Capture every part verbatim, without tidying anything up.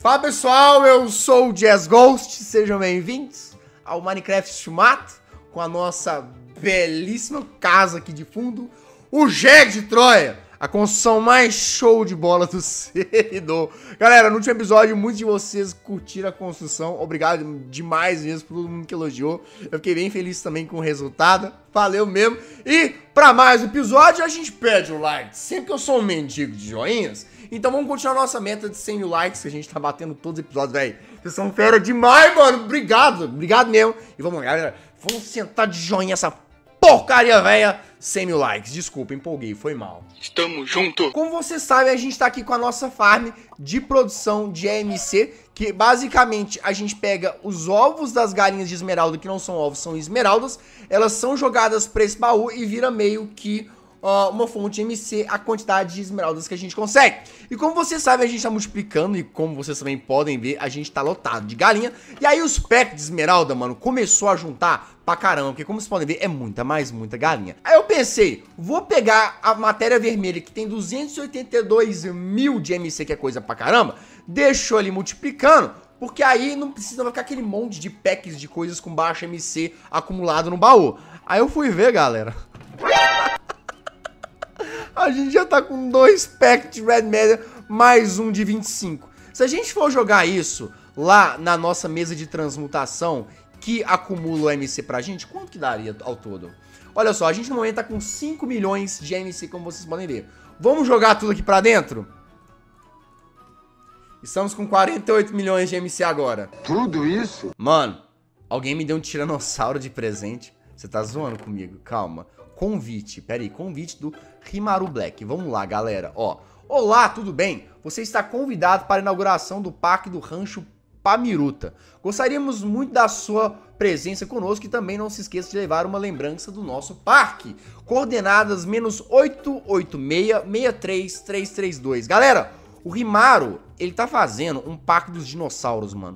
Fala pessoal, eu sou o Jazz Ghost, sejam bem-vindos ao Minecraft Shumato, com a nossa belíssima casa aqui de fundo, o Jegue de Troia, a construção mais show de bola do servidor. Galera, no último episódio, muitos de vocês curtiram a construção, obrigado demais mesmo por todo mundo que elogiou, eu fiquei bem feliz também com o resultado, valeu mesmo. E pra mais um episódio, a gente pede um like, sempre que eu sou um mendigo de joinhas. Então vamos continuar a nossa meta de cem mil likes, que a gente tá batendo todos os episódios, velho. Vocês são fera demais, mano. Obrigado, obrigado mesmo. E vamos lá, galera. Vamos sentar de joinha essa porcaria, velha. cem mil likes. Desculpa, empolguei, foi mal. Estamos junto. Como vocês sabem, a gente tá aqui com a nossa farm de produção de A M C, que basicamente a gente pega os ovos das galinhas de esmeralda, que não são ovos, são esmeraldas. Elas são jogadas pra esse baú e vira meio que Uh, uma fonte de M C, a quantidade de esmeraldas que a gente consegue. E como vocês sabem, a gente tá multiplicando, e como vocês também podem ver, a gente tá lotado de galinha. E aí os packs de esmeralda, mano, começou a juntar pra caramba, porque como vocês podem ver, é muita, mais muita galinha. Aí eu pensei, vou pegar a matéria vermelha, que tem duzentos e oitenta e dois mil de M C, que é coisa pra caramba, deixou ali multiplicando, porque aí não precisa ficar aquele monte de packs de coisas com baixa M C acumulado no baú. Aí eu fui ver, galera. A gente já tá com dois packs de Red Matter, mais um de vinte e cinco. Se a gente for jogar isso lá na nossa mesa de transmutação, que acumula o M C pra gente, quanto que daria ao todo? Olha só, a gente no momento tá com cinco milhões de M C, como vocês podem ver. Vamos jogar tudo aqui pra dentro? Estamos com quarenta e oito milhões de M C agora. Tudo isso? Mano, alguém me deu um tiranossauro de presente. Você tá zoando comigo? Calma. Convite, pera aí, convite do Rimaru Black. Vamos lá, galera, ó. Olá, tudo bem? Você está convidado para a inauguração do Parque do Rancho Pamiruta. Gostaríamos muito da sua presença conosco e também não se esqueça de levar uma lembrança do nosso parque. Coordenadas menos oito oito seis, seis três três três dois. Galera, o Rimaru, ele tá fazendo um parque dos dinossauros, mano.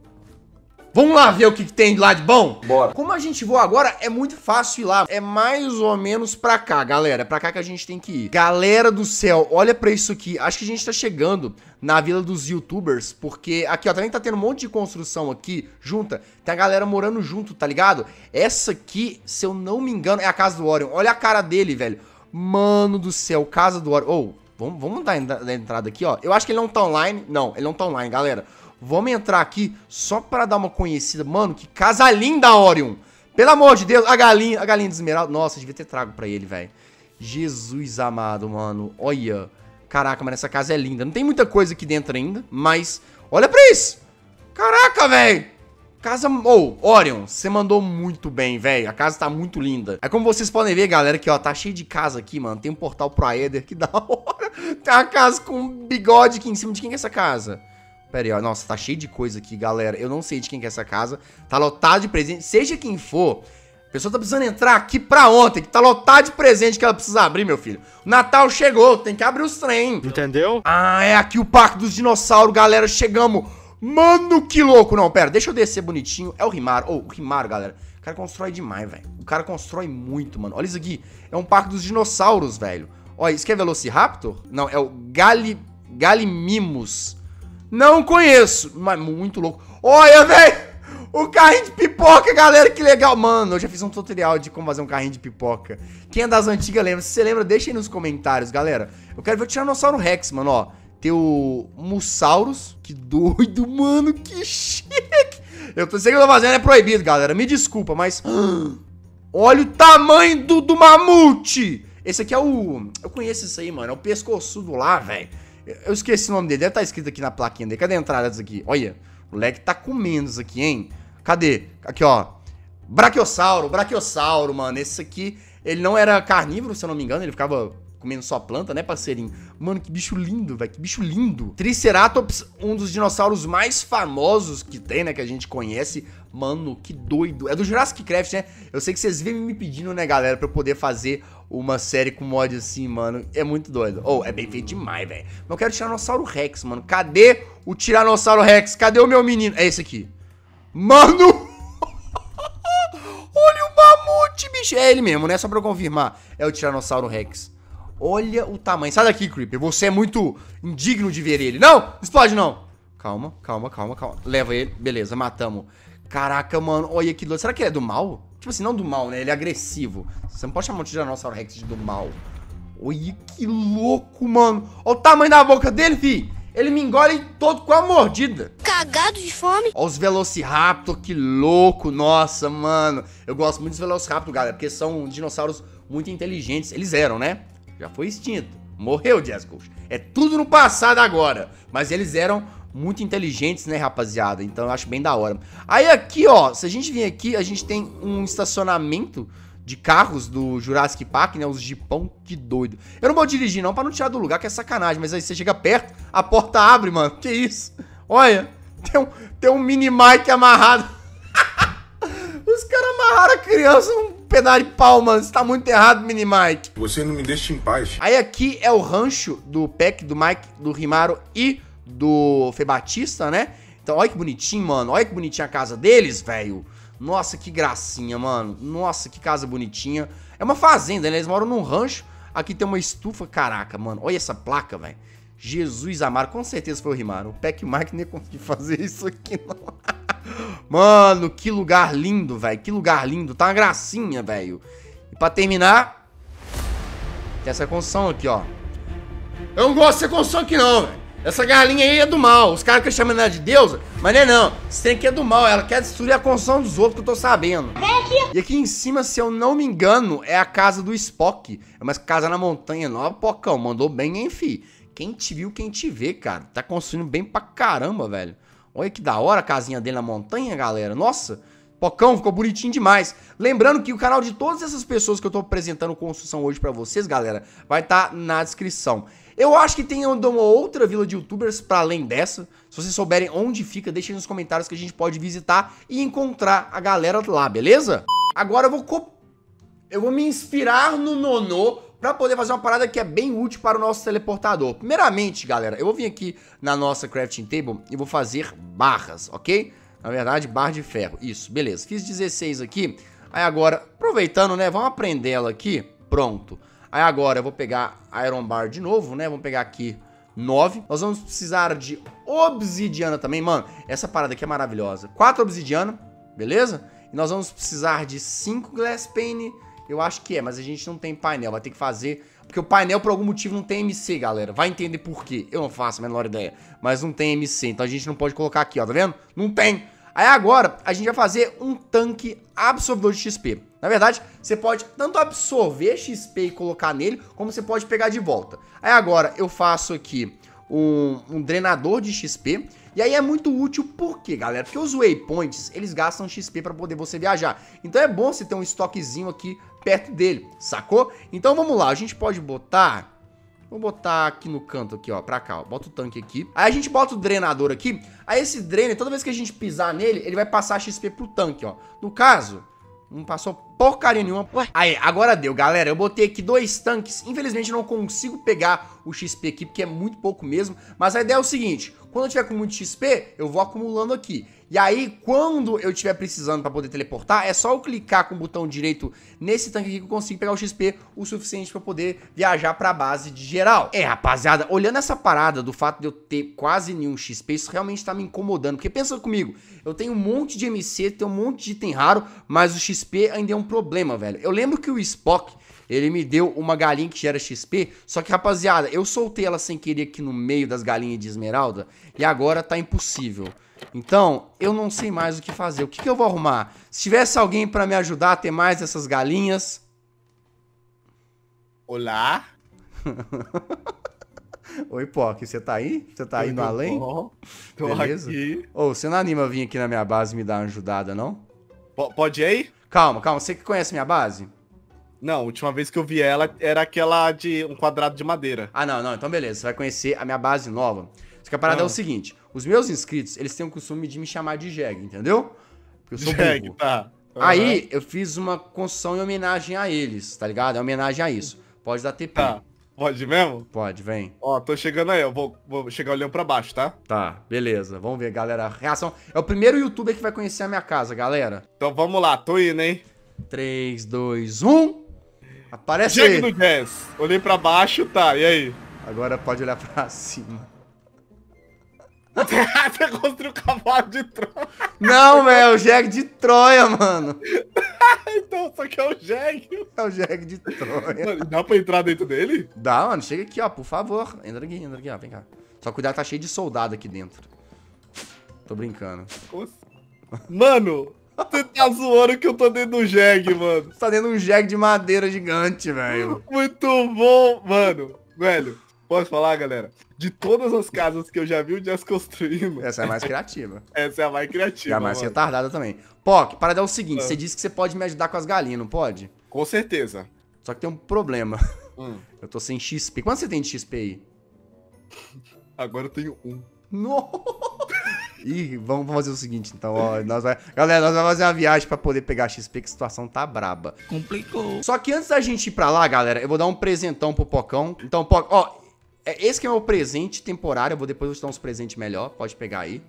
Vamos lá ver o que, que tem lá de bom? Bora. Como a gente voa agora, é muito fácil ir lá. É mais ou menos pra cá, galera. É pra cá que a gente tem que ir. Galera do céu, olha pra isso aqui. Acho que a gente tá chegando na vila dos youtubers, porque aqui, ó, também tá tendo um monte de construção aqui, junta. Tem a galera morando junto, tá ligado? Essa aqui, se eu não me engano, é a casa do Orion. Olha a cara dele, velho. Mano do céu, casa do Orion. Ô, oh, vamos, vamos dar a entrada aqui, ó. Eu acho que ele não tá online. Não, ele não tá online, galera. Vamos entrar aqui só pra dar uma conhecida. Mano, que casa linda, Orion. Pelo amor de Deus, a galinha, a galinha de esmeralda. Nossa, devia ter trago pra ele, velho. Jesus amado, mano. Olha. Caraca, mas essa casa é linda. Não tem muita coisa aqui dentro ainda, mas olha pra isso. Caraca, velho. Casa... Ô, oh, Orion, você mandou muito bem, velho. A casa tá muito linda. Aí como vocês podem ver, galera, aqui, ó, tá cheio de casa aqui, mano. Tem um portal pro Aether, que da hora. Tem uma casa com um bigode aqui em cima. De quem que é essa casa? Pera aí, ó. Nossa, tá cheio de coisa aqui, galera. Eu não sei de quem que é essa casa. Tá lotado de presente. Seja quem for, a pessoa tá precisando entrar aqui pra ontem, que tá lotado de presente que ela precisa abrir, meu filho. O Natal chegou, tem que abrir os trem. Entendeu? Ah, é aqui o Parque dos Dinossauros, galera. Chegamos. Mano, que louco. Não, pera, deixa eu descer bonitinho. É o Rimaru. Ô, oh, o Rimaru, galera. O cara constrói demais, velho. O cara constrói muito, mano. Olha isso aqui. É um Parque dos Dinossauros, velho. Olha, isso aqui é Velociraptor? Não, é o Gali... Galimimus. Não conheço, mas muito louco. Olha, velho, o carrinho de pipoca, galera, que legal. Mano, eu já fiz um tutorial de como fazer um carrinho de pipoca. Quem é das antigas lembra, se você lembra, deixa aí nos comentários, galera. Eu quero ver o Tiranossauro Rex, mano, ó. Tem o Mussaurus, que doido, mano, que chique. Eu tô sei que eu tô fazendo, é proibido, galera, me desculpa, mas... Olha o tamanho do, do mamute. Esse aqui é o... Eu conheço isso aí, mano, é o pescoçudo lá, velho. Eu esqueci o nome dele, deve estar escrito aqui na plaquinha dele. Cadê a entrada disso aqui? Olha, o moleque tá comendo isso aqui, hein? Cadê? Aqui, ó. Brachiosauro, Brachiosauro, mano. Esse aqui, ele não era carnívoro, se eu não me engano. Ele ficava comendo só planta, né, parceirinho? Mano, que bicho lindo, velho. Que bicho lindo. Triceratops, um dos dinossauros mais famosos que tem, né, que a gente conhece. Mano, que doido. É do Jurassic Craft, né? Eu sei que vocês vêm me pedindo, né, galera, pra eu poder fazer uma série com mod assim, mano. É muito doido. Oh, é bem feito demais, velho. Mas eu quero o Tiranossauro Rex, mano. Cadê o Tiranossauro Rex? Cadê o meu menino? É esse aqui. Mano! Olha o mamute, bicho. É ele mesmo, né? Só pra eu confirmar. É o Tiranossauro Rex. Olha o tamanho. Sai daqui, Creeper. Você é muito indigno de ver ele. Não! Explode, não. Calma, calma, calma, calma. Leva ele. Beleza, matamos. Caraca, mano. Olha que louco. Será que ele é do mal? Tipo assim, não do mal, né? Ele é agressivo. Você não pode chamar o Tiranossauro Rex de do mal. Olha que louco, mano. Olha o tamanho da boca dele, fi. Ele me engole todo com a mordida. Cagado de fome. Olha os Velociraptor, que louco. Nossa, mano. Eu gosto muito dos Velociraptor, galera, porque são dinossauros muito inteligentes. Eles eram, né? Já foi extinto. Morreu, Jessica. É tudo no passado agora. Mas eles eram muito inteligentes, né, rapaziada? Então eu acho bem da hora. Aí aqui, ó, se a gente vir aqui, a gente tem um estacionamento de carros do Jurassic Park, né? Os jipão, que doido. Eu não vou dirigir não, pra não tirar do lugar, que é sacanagem. Mas aí você chega perto, a porta abre, mano. Que isso? Olha, tem um, tem um mini Mike amarrado. Os caras amarraram a criança num pedaço de pau, mano. Isso tá muito errado, mini Mike. Você não me deixa em paz. Aí aqui é o rancho do Peck, do Mike, do Rimaru e do Fê Batista, né? Então, olha que bonitinho, mano. Olha que bonitinha a casa deles, velho. Nossa, que gracinha, mano. Nossa, que casa bonitinha. É uma fazenda, né? Eles moram num rancho. Aqui tem uma estufa. Caraca, mano. Olha essa placa, velho. Jesus amado. Com certeza foi o Rimaru. O Peck e o Mike nem ia conseguir fazer isso aqui, não. Mano, que lugar lindo, velho. Que lugar lindo. Tá uma gracinha, velho. E pra terminar, tem essa construção aqui, ó. Eu não gosto dessa construção aqui, não, velho. Essa galinha aí é do mal. Os caras que chamam ela de deusa, mas não é não. Esse trem aqui é do mal. Ela quer destruir a construção dos outros, que eu tô sabendo. E aqui em cima, se eu não me engano, é a casa do Spock. É uma casa na montanha. Não, Pocão, mandou bem, hein, fi. Quem te viu, quem te vê, cara. Tá construindo bem pra caramba, velho. Olha que da hora a casinha dele na montanha, galera. Nossa, Pocão, ficou bonitinho demais. Lembrando que o canal de todas essas pessoas que eu tô apresentando construção hoje pra vocês, galera, vai estar tá na descrição. Eu acho que tem uma outra vila de youtubers pra além dessa. Se vocês souberem onde fica, deixem nos comentários que a gente pode visitar e encontrar a galera lá, beleza? Agora eu vou, co... eu vou me inspirar no Nonô pra poder fazer uma parada que é bem útil para o nosso teleportador. Primeiramente, galera, eu vou vir aqui na nossa crafting table e vou fazer barras, ok? Na verdade, barra de ferro. Isso, beleza. Fiz dezesseis aqui. Aí agora, aproveitando, né, vamos aprender ela aqui. Pronto. Aí agora eu vou pegar Iron Bar de novo, né? Vamos pegar aqui nove. Nós vamos precisar de obsidiana também. Mano, essa parada aqui é maravilhosa. quatro obsidiana, beleza? E nós vamos precisar de cinco glass pane. Eu acho que é, mas a gente não tem painel. Vai ter que fazer... Porque o painel, por algum motivo, não tem M C, galera. Vai entender por quê. Eu não faço a menor ideia. Mas não tem M C. Então a gente não pode colocar aqui, ó. Tá vendo? Não tem. Aí agora, a gente vai fazer um tanque absorvedor de X P. Na verdade, você pode tanto absorver X P e colocar nele, como você pode pegar de volta. Aí agora, eu faço aqui um, um drenador de X P. E aí é muito útil, por quê, galera? Porque os waypoints, eles gastam X P pra poder você viajar. Então é bom você ter um estoquezinho aqui perto dele, sacou? Então vamos lá, a gente pode botar... Vou botar aqui no canto, aqui, ó, pra cá, ó. Bota o tanque aqui. Aí a gente bota o drenador aqui. Aí esse drainer, toda vez que a gente pisar nele, ele vai passar X P pro tanque, ó. No caso, não passou porcaria nenhuma. Ué. Aí, agora deu, galera. Eu botei aqui dois tanques. Infelizmente, eu não consigo pegar o X P aqui, porque é muito pouco mesmo. Mas a ideia é o seguinte. Quando eu tiver com muito X P, eu vou acumulando aqui. E aí, quando eu estiver precisando para poder teleportar, é só eu clicar com o botão direito nesse tanque aqui que eu consigo pegar o X P o suficiente para poder viajar para a base de geral. É, rapaziada, olhando essa parada do fato de eu ter quase nenhum X P, isso realmente tá me incomodando. Porque pensa comigo, eu tenho um monte de M C, tenho um monte de item raro, mas o X P ainda é um problema, velho. Eu lembro que o Spock... ele me deu uma galinha que gera X P, só que, rapaziada, eu soltei ela sem querer aqui no meio das galinhas de esmeralda, e agora tá impossível. Então, eu não sei mais o que fazer. O que que eu vou arrumar? Se tivesse alguém pra me ajudar a ter mais dessas galinhas... Olá? Oi, Pock, você tá aí? Você tá aí no além? Bom. Tô Beleza? aqui. Ô, você não anima a vir aqui na minha base e me dar uma ajudada, não? P- pode ir aí? Calma, calma, você que conhece minha base? Não, a última vez que eu vi ela era aquela de um quadrado de madeira. Ah, não, não, então beleza, você vai conhecer a minha base nova. Só que a parada Ah. é o seguinte, os meus inscritos, eles têm o costume de me chamar de Jeg, entendeu? Porque eu sou Jeg, burro. tá. Uhum. Aí, eu fiz uma construção em homenagem a eles, tá ligado? É homenagem a isso. Pode dar T P. Tá. Pode mesmo? Pode, vem. Ó, tô chegando aí, eu vou, vou chegar olhando pra baixo, tá? Tá, beleza. Vamos ver, galera. Reação. É o primeiro youtuber que vai conhecer a minha casa, galera. Então vamos lá, tô indo, hein? três, dois, um. Aparece Jeg aí. no Jazz. Olhei pra baixo, tá, e aí? Agora pode olhar pra cima. Você construiu o cavalo de Troia. Não, velho, é o jegue de Troia, mano. Então, só que é o jegue. É o jegue de Troia. Mano, dá pra entrar dentro dele? Dá, mano, chega aqui, ó, por favor. Entra aqui, entra aqui, ó, vem cá. Só cuidado, tá cheio de soldado aqui dentro. Tô brincando. Nossa. Mano, você tá zoando que eu tô dentro do jegue, mano. Você tá dentro de um jegue de madeira gigante, velho. Muito bom, mano. Velho, posso falar, galera? De todas as casas que eu já vi o Jess construindo, Essa é a mais criativa. essa é a mais criativa, E a mais mano. retardada também. Poc, para dar o seguinte, Ah. você disse que você pode me ajudar com as galinhas, não pode? Com certeza. Só que tem um problema. Hum. Eu tô sem X P. Quanto você tem de X P aí? Agora eu tenho um. Nossa! Ih, vamos fazer o seguinte, então, ó. Nós vai... Galera, nós vamos fazer uma viagem pra poder pegar X P, que a situação tá braba. Complicou. Só que antes da gente ir pra lá, galera, eu vou dar um presentão pro Pocão. Então, Poc, ó, é- esse que é o meu presente temporário. Eu vou depois te dar uns presentes melhor. Pode pegar aí.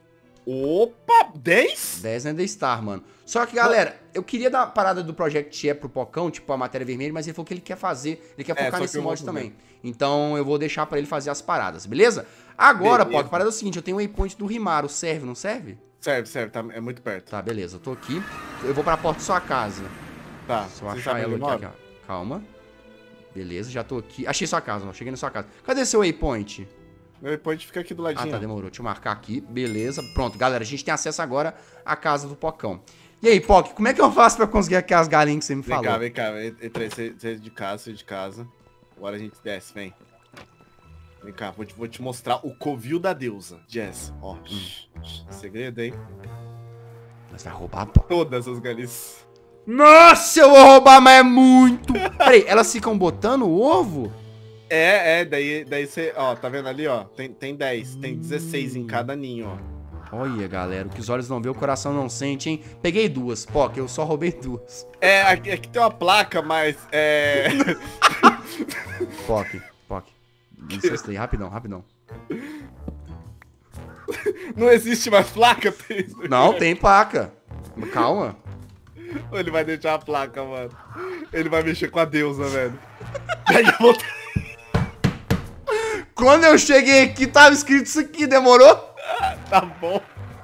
Opa, dez? dez não é da Star, mano. Só que, galera, eu queria dar uma parada do Project E pro Pocão, tipo a matéria vermelha, mas ele falou que ele quer fazer, ele quer É, focar só que nesse eu mod vou também. Então eu vou deixar pra ele fazer as paradas, beleza? Agora, Beleza. Poc, a parada é o seguinte, eu tenho um waypoint do Rimaru, serve, não serve? Serve, serve, tá, é muito perto. Tá, beleza, eu tô aqui. Eu vou pra porta da sua casa. Tá, Se eu você achar sabe ela onde aqui, eu aqui, moro? ó. Calma. Beleza, já tô aqui. Achei sua casa, ó. Cheguei na sua casa. Cadê seu waypoint? Meu waypoint fica aqui do Ah, ladinho. tá, demorou. Deixa eu marcar aqui. Beleza. Pronto, galera, a gente tem acesso agora à casa do Pocão. E aí, Poc, como é que eu faço pra conseguir aquelas galinhas que você me Vem falou? cá, vem cá. Entrei, você você é de casa, você é de casa. Agora a gente desce, vem. Vem cá, vou te, vou te mostrar o covil da deusa. Jess, ó. shh, shh, segredo, hein? Mas vai roubar, Poc? Todas as galinhas. Nossa, eu vou roubar, mas é muito. Peraí, elas ficam botando o ovo? É, é, daí daí você, ó, tá vendo ali, ó? Tem, tem dez, tem dezesseis em cada ninho, ó. Olha, galera, o que os olhos não vê, o coração não sente, hein? Peguei duas, Poc, eu só roubei duas. É, aqui, aqui tem uma placa, mas é. Poc, Poc. Licença aí, rapidão, rapidão. Não existe mais placa, tem. Não, tem placa. Calma. Ele vai deixar a placa, mano. Ele vai mexer com a deusa, velho. Aí eu vou... Quando eu cheguei aqui, tava escrito isso aqui, demorou? Tá bom.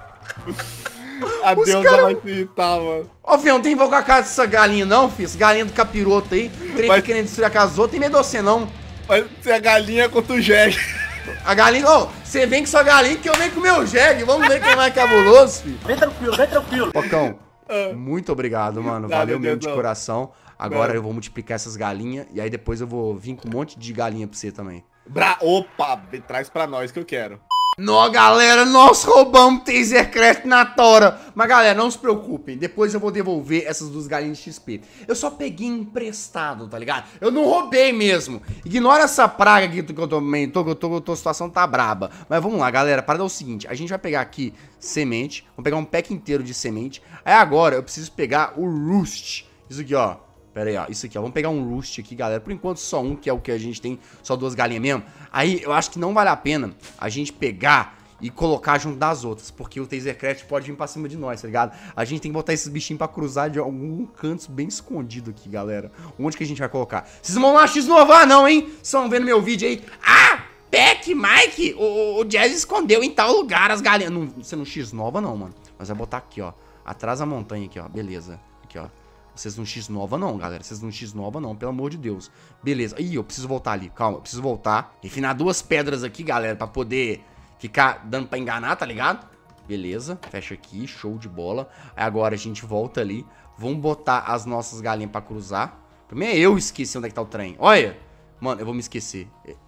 A Os deusa cara- vai se irritar, mano. Ô, filho, não tem invocar a casa dessa galinha, não, filho. Essa galinha do capiroto aí. Trem Mas- querendo destruir a casa dos outros. Tem medo de você, não. Vai ser a galinha contra o jegue. A galinha... Ô, você vem com sua galinha que eu venho com o meu jegue. Vamos ver quem é mais cabuloso, filho. Vem tranquilo, vem tranquilo. Pocão, muito obrigado, mano. Nada, Valeu mesmo de Deusão. coração. Agora Nada. eu vou multiplicar essas galinhas. E aí depois eu vou vir com um monte de galinha pra você também. Bra... Opa, traz pra nós que eu quero. Nó, galera, nós roubamos Tasercraft na tora. Mas, galera, não se preocupem. Depois eu vou devolver essas duas galinhas de X P. Eu só peguei emprestado, tá ligado? Eu não roubei mesmo. Ignora essa praga aqui que eu tô, tô, tô, tô, tô, a situação tá braba. Mas vamos lá, galera. Para dar o seguinte. A gente vai pegar aqui semente. Vamos pegar um pack inteiro de semente. Aí agora eu preciso pegar o Roost. Isso aqui, ó. Pera aí, ó, isso aqui, ó, vamos pegar um Roost aqui, galera. Por enquanto só um, que é o que a gente tem, só duas galinhas mesmo. Aí eu acho que não vale a pena a gente pegar e colocar junto das outras, porque o Tasercraft pode vir pra cima de nós, tá ligado? A gente tem que botar esses bichinhos pra cruzar de algum canto bem escondido aqui, galera. Onde que a gente vai colocar? Vocês vão lá X-novar não, hein? Vocês estão vendo meu vídeo aí? Ah, Peck, Mike, o, o Jazz escondeu em tal lugar as galinhas. Não, você não X-nova não, mano. Mas vai botar aqui, ó, atrás da montanha aqui, ó, beleza. Aqui, ó. Vocês não X-nova não, galera. Vocês não X-nova não, pelo amor de Deus. Beleza. Ih, eu preciso voltar ali. Calma, eu preciso voltar. Refinar duas pedras aqui, galera, pra poder ficar dando pra enganar, tá ligado? Beleza. Fecha aqui. Show de bola. Aí agora a gente volta ali. Vamos botar as nossas galinhas pra cruzar. Primeiro eu esqueci onde é que tá o trem. Olha. Mano, eu vou me esquecer.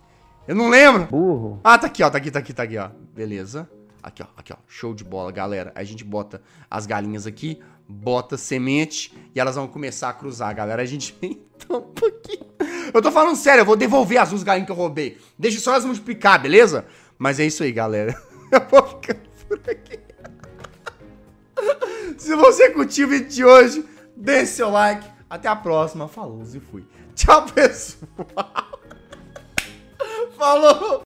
Eu não lembro. Burro. Ah, tá aqui, ó. Tá aqui, tá aqui, tá aqui, ó. Beleza. Aqui, ó. Aqui, ó. Show de bola, galera. Aí a gente bota as galinhas aqui. Bota semente e elas vão começar a cruzar, galera. A gente vem então um pouquinho. Eu tô falando sério, eu vou devolver as duas galinhas que eu roubei. Deixa só elas multiplicar, beleza? Mas é isso aí, galera. Eu vou ficando por aqui. Se você curtiu o vídeo de hoje, deixe seu like. Até a próxima. Falou e fui. Tchau, pessoal. Falou.